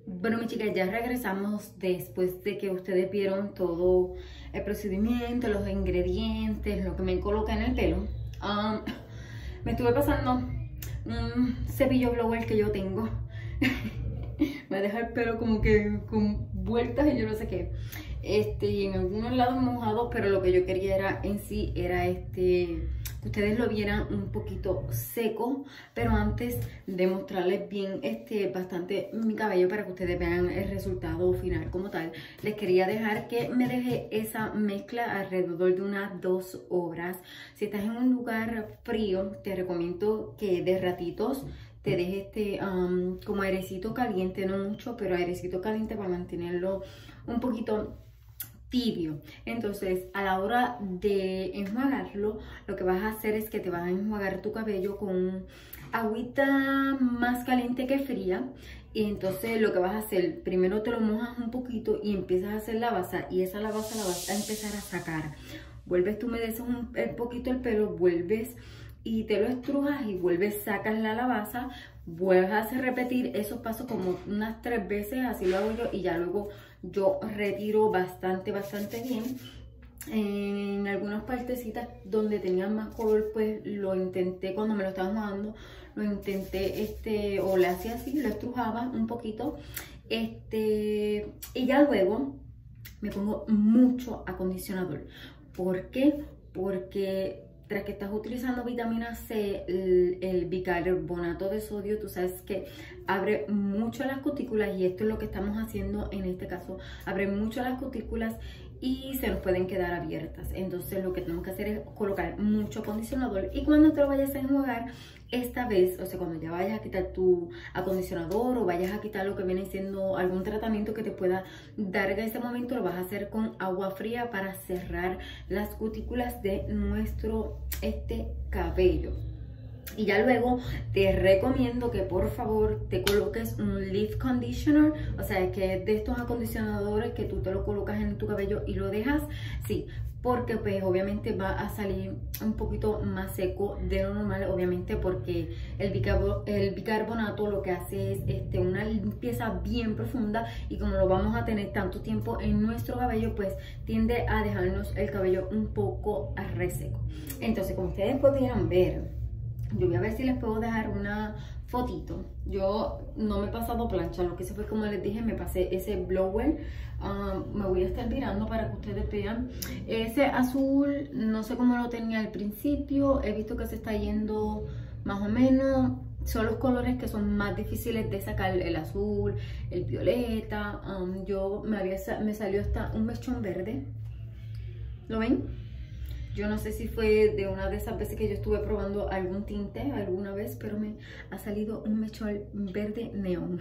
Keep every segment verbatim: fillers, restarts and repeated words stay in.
Bueno, mis chicas, ya regresamos después de que ustedes vieron todo el procedimiento, los ingredientes, lo que me coloca en el pelo. Um, me estuve pasando un cepillo blower que yo tengo. Me deja el pelo como que con vueltas y yo no sé qué. Este, y en algunos lados mojados, pero lo que yo quería era en sí, era este... que ustedes lo vieran un poquito seco, pero antes de mostrarles bien este bastante mi cabello para que ustedes vean el resultado final como tal, les quería dejar que me dejé esa mezcla alrededor de unas dos horas. Si estás en un lugar frío, te recomiendo que de ratitos te dejes este um, como airecito caliente, no mucho, pero airecito caliente para mantenerlo un poquito tibio. Entonces, a la hora de enjuagarlo, lo que vas a hacer es que te vas a enjuagar tu cabello con agüita más caliente que fría. Y entonces lo que vas a hacer, primero te lo mojas un poquito y empiezas a hacer la basa, y esa la basa la vas a empezar a sacar. Vuelves, tú humedeces un, un poquito el pelo, vuelves y te lo estrujas y vuelves, sacas la lavaza, vuelves a hacer repetir esos pasos como unas tres veces, así lo hago yo, y ya luego yo retiro bastante, bastante bien. En algunas partecitas donde tenían más color, pues lo intenté cuando me lo estaban mojando, lo intenté, este, o le hacía así, lo estrujaba un poquito, este, y ya luego me pongo mucho acondicionador. ¿Por qué? Porque tras que estás utilizando vitamina C, el, el bicarbonato de sodio, tú sabes que abre mucho las cutículas, y esto es lo que estamos haciendo en este caso, abre mucho las cutículas y se nos pueden quedar abiertas. Entonces lo que tenemos que hacer es colocar mucho acondicionador, y cuando te lo vayas a enjuagar, esta vez, o sea, cuando ya vayas a quitar tu acondicionador o vayas a quitar lo que viene siendo algún tratamiento que te pueda dar en ese momento, lo vas a hacer con agua fría para cerrar las cutículas de nuestro este cabello. Y ya luego te recomiendo que por favor te coloques un leave conditioner, o sea, que es de estos acondicionadores que tú te lo colocas en tu cabello y lo dejas, sí, porque pues obviamente va a salir un poquito más seco de lo normal, obviamente porque el, bicarbo, el bicarbonato lo que hace es este, una limpieza bien profunda, y como lo vamos a tener tanto tiempo en nuestro cabello, pues tiende a dejarnos el cabello un poco reseco. Entonces, como ustedes pudieran ver, yo voy a ver si les puedo dejar una fotito. Yo no me he pasado plancha, lo que hice fue, como les dije, me pasé ese blower. Um, me voy a estar mirando para que ustedes vean. Ese azul, no sé cómo lo tenía al principio, he visto que se está yendo más o menos. Son los colores que son más difíciles de sacar, el azul, el violeta. Um, yo me, había, me salió hasta un mechón verde. ¿Lo ven? Yo no sé si fue de una de esas veces que yo estuve probando algún tinte alguna vez, pero me ha salido un mechón verde neón.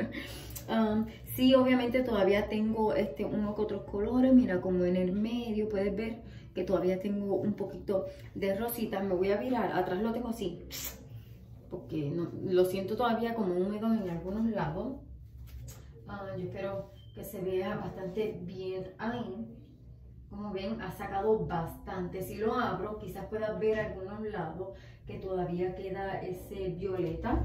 um, sí, obviamente todavía tengo este, uno que otros colores. Mira, como en el medio puedes ver que todavía tengo un poquito de rosita. Me voy a virar, atrás lo tengo así, porque no, lo siento todavía como húmedo en algunos lados. Uh, yo espero que se vea bastante bien ahí. Como ven, ha sacado bastante. Si lo abro, quizás puedas ver algunos lados que todavía queda ese violeta.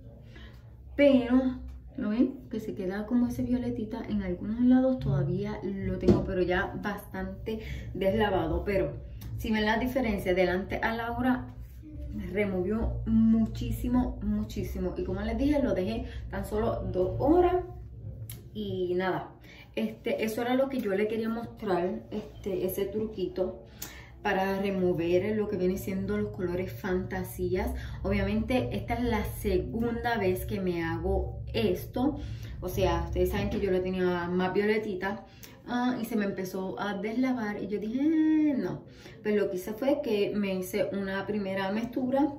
Pero, ¿lo ven? Que se queda como ese violetita. En algunos lados todavía lo tengo, pero ya bastante deslavado. Pero, si ven la diferencia delante a la hora, removió muchísimo, muchísimo. Y como les dije, lo dejé tan solo dos horas. Y nada. Este, eso era lo que yo le quería mostrar, este, ese truquito para remover lo que viene siendo los colores fantasías. Obviamente esta es la segunda vez que me hago esto, o sea, ustedes saben que yo lo tenía más violetita uh, y se me empezó a deslavar, y yo dije eh, no, pues lo que hice fue que me hice una primera mezcla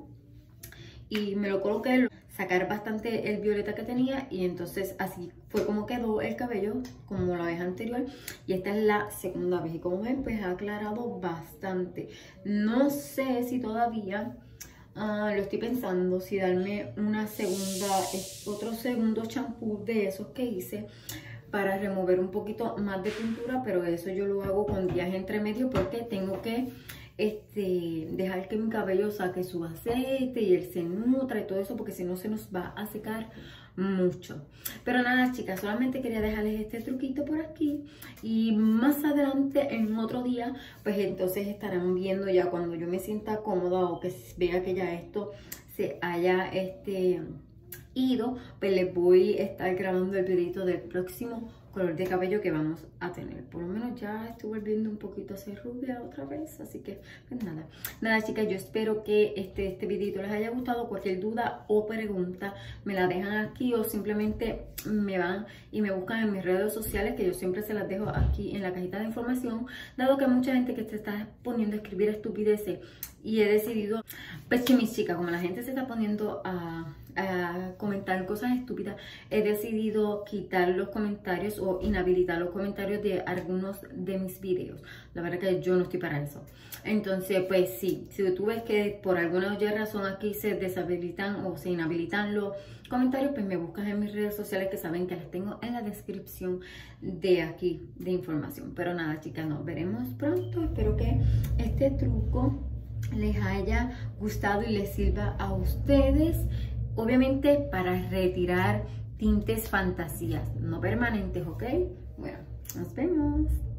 y me lo coloqué, sacar bastante el violeta que tenía, y entonces así fue como quedó el cabello, como la vez anterior. Y esta es la segunda vez, y como ven, pues ha aclarado bastante. No sé si todavía uh, lo estoy pensando, si darme una segunda, otro segundo champú de esos que hice para remover un poquito más de pintura, pero eso yo lo hago con días entre medio porque tengo que este, dejar que mi cabello saque su aceite y él se nutra y todo eso, porque si no se nos va a secar mucho. Pero nada, chicas, solamente quería dejarles este truquito por aquí, y más adelante en otro día pues entonces estarán viendo ya cuando yo me sienta cómoda o que vea que ya esto se haya este ido, pues les voy a estar grabando el videito del próximo color de cabello que vamos a tener. Por lo menos ya estoy volviendo un poquito a ser rubia otra vez, así que pues nada, nada chicas, yo espero que este, este videito les haya gustado. Cualquier duda o pregunta me la dejan aquí, o simplemente me van y me buscan en mis redes sociales, que yo siempre se las dejo aquí en la cajita de información, dado que hay mucha gente que se está poniendo a escribir estupideces, y he decidido, pues que mis chicas, como la gente se está poniendo a, a comentar cosas estúpidas, he decidido quitar los comentarios o inhabilitar los comentarios de algunos de mis videos. La verdad que yo no estoy para eso. Entonces, pues sí, si tú ves que por alguna otra razón aquí se deshabilitan o se inhabilitan los comentarios, pues me buscas en mis redes sociales, que saben que las tengo en la descripción de aquí de información. Pero nada, chicas, nos veremos pronto. Espero que este truco les haya gustado y les sirva a ustedes, obviamente para retirar tintes fantasías, no permanentes, ¿ok? Bueno, nos vemos.